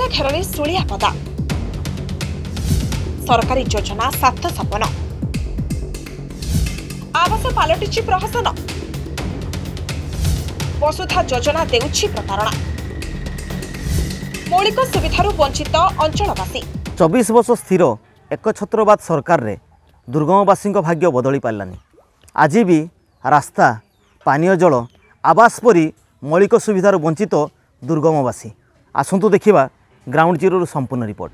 घेर सुलिया पदा सरकारी योजना 7 सपन आवास पलटि प्रहसन वसुधा योजना देउछि प्रतारणा मौलिक सुविधारू वंचित अंचलवासी 24 वर्ष स्थिर एक छत्रवाद सरकार रे दुर्गमवासी भाग्य बदली पारानी। आज भी रास्ता पानीय जल आवास परी मौलिक सुविधार वंचित दुर्गमवासी। आसंतु देखिबा ग्राउंड जीरो संपूर्ण रिपोर्ट।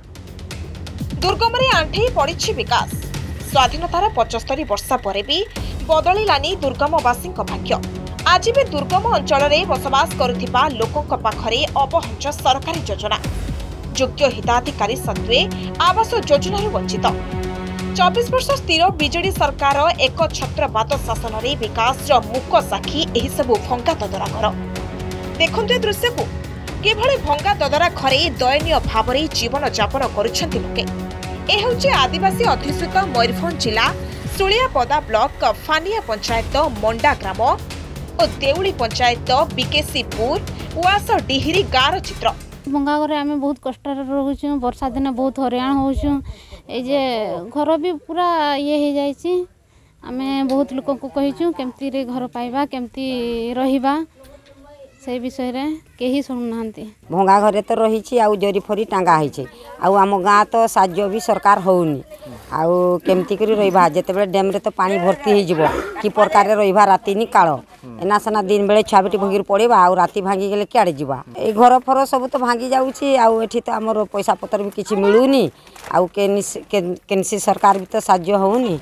दुर्गम रे आंठी पड़ी विकास स्वाधीनतार 75 वर्ष पर भी बदलिलानी दुर्गमवासी भाग्य। आज भी दुर्गम अंचल में बसवास करुथिबा लोकंक पाखरे अबहंच सरकारी योजना योग्य हिताधिकारी सत्वे आवास योजना वंचित। 24 वर्ष स्थिर बीजेडी सरकार एक छत्रवाद शासन में विकास मुक साक्षी एही सबु भंगा ददरा घर। देखंतु ए दृश्य को केभଳି भंगा ददरा घरे दयनीय भाव में जीवन यापन करुछंती लोके। ए हेउछि आदिवासी अध्युषित मयूरभंज जिला सुलियापदा ब्लॉक फानिया पंचायत मंडा ग्राम और देउली पंचायत बिकेसीपुर उआस डिहिरी गाँव चित्र। भंगा घर आम बहुत कष्ट रोचु वर्षा दिन बहुत हरियाण होचु ये घर भी पूरा ये हो जाए। आम बहुत लोक को कहीचु केमती घर पाइबा केमती रहिबा से विषय रे केही सुनुना। भंगा घरे तो रही आउ जरी फरी टांगा है आम गाँ तो साज्य भी सरकार होनी आउ केमती करी रहिबा जेतेबेले डैम रे तो पानी भर्ती हो कि प्रकार रहिबा राति नि काळ एना सेना दिन बेले छुआ बेटी भंगी पड़ेबा आउ राति भांगी गेले क्याड़े जीवा ए घर फर सब तो भांगी जाउछि आउ एठी तो हमर पैसा पत्र भी किछि मिलुनी आउ केनसी सरकार भी तो साज्य होनी।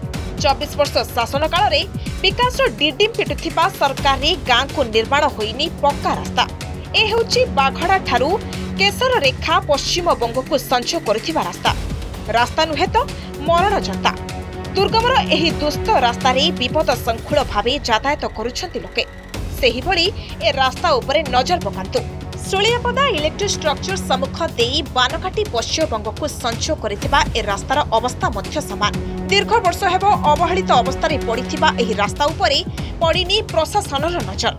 24 वर्ष शासन काल रे विकास डिडिम पिटुथिबा सरकारी गाँ को निर्माण होइनी पक्का रास्ता। ए हेउछि बाघड़ा ठारू केसर रेखा पश्चिम बंग को संचो करुथिबा रास्ता। रास्ता नुहे तो मरण जनता। दुर्गमर एही दुस्त रास्ता रे विपद संकुल भावे यातायात करुछंती लोके। सेही भली ए रास्ता उपरे नजर पकांतु। सुलियापदा इलेक्ट्रिक स्ट्रक्चर सम्मुख देई बानकाटी पश्चिम बंग को संचो करिथिबा ए रास्तार अवस्था मध्य समान। दीर्घ वर्ष हेबो अवहेलित अवस्था रे पड़िथिबा एही रास्ता उपरे पड़िनी प्रशासनर नजर।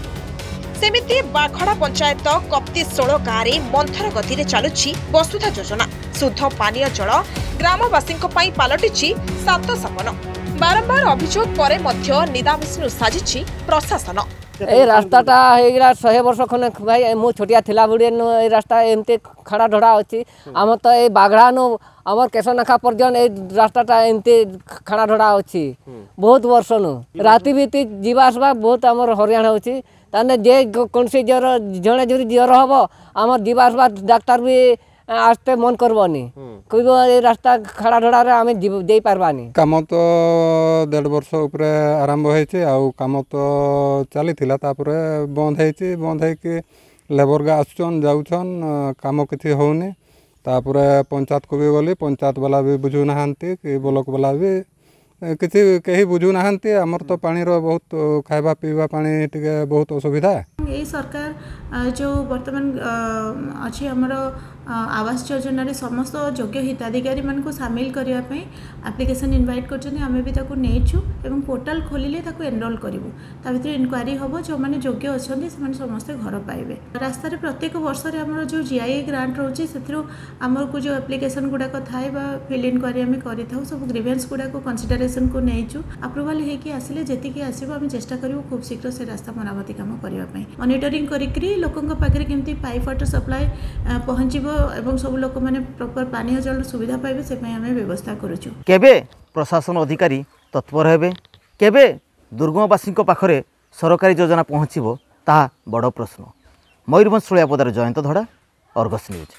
सेमिति बाखड़ा पंचायत कप्ती 16 गाँव में मंथर गति रे चलुछि वसुधा योजना। शुद्ध पानीय जल ग्रामवासी पलटि 7 सपन। बारंबार अभियोग पर मध्य निदाविष्णु साजिछि प्रशासन। ए रास्ताटा हेगरा 100 वर्ष खने भाई मु छोटिया थिला बुडे ए रास्ता एमते खड़ा ढड़ा अछि। आम तो ए बागड़ा नु आमर केशनाखा पर्यन ए रास्ताटा एमते खड़ा ढड़ा अछि बहुत वर्ष नु राति बीती जीवा आसबा बहुत आमर हरियाण होछि। ताने जे कोनसे जर जणे जरी जर हबो आमर जीवा आसबा डाक्टर भी आस्ते मन करबनी कहिबो ए रास्ता खड़ा ढड़ा रे आमे देई पारबानी। काम तो 1.5 वर्ष ऊपर आरंभ होइছে आउ काम तो चली थिला तापरे बंद हेछि बंद है कि लेबर गा आछन जाउछन काम किछि होउनी तापरे पंचायत को भी गली पंचायत वाला भी बुझु नाहंती कि ब्लॉक वाला भी किछि केही बुझु नाहंती। हमर तो पानी रो बहुत खाइबा पीबा पानी टिके बहुत असुविधा। यही सरकार जो वर्तमान अच्छी आमर आवास योजना रे समस्त योग्य हिताधिकारी मान को सामिल करने एप्लिकेशन इनवाइट करमें भी नहींचु एवं पोर्टाल खोलिले एनरोल करूँ ता भर इनक्वारी हम जो मैंने योग्य अच्छा से समस्ते घर पाइबे। रास्तार प्रत्येक वर्ष आमर जो जीआई ग्रांट रोचे से आमर को जो एप्लिकेशन गुड़ाक थाए फिल इन कर सब ग्रीवेंस गुड़ाक कंसिडरेशन को नहींचु अप्रूवाल होगी आसिले जी आसो आम चेष्टा करूँ खूब शीघ्र से रास्ता मरामती काम करने मॉनिटरिंग करी लोकों पाखे केमती पाइप वाटर सप्लाई पहुँचब एवं सब लोक मैंने प्रॉपर पानीय जल सुविधा पाइबे से आम व्यवस्था करुचु। केबे प्रशासन अधिकारी तत्पर हेबे केबे दुर्गमवासी पाखरे सरकारी योजना पहुँचब ताहा बड़ प्रश्न। मयूरभंज सुलियापदार जयंत धड़ा अर्गस न्यूज।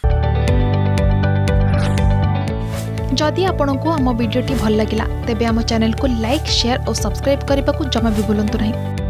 जदि आपंक आम भिडी भल लगा तेब आम चैनल को लाइक शेयर और सब्सक्राइब करने को जमा भी भूलु नहीं।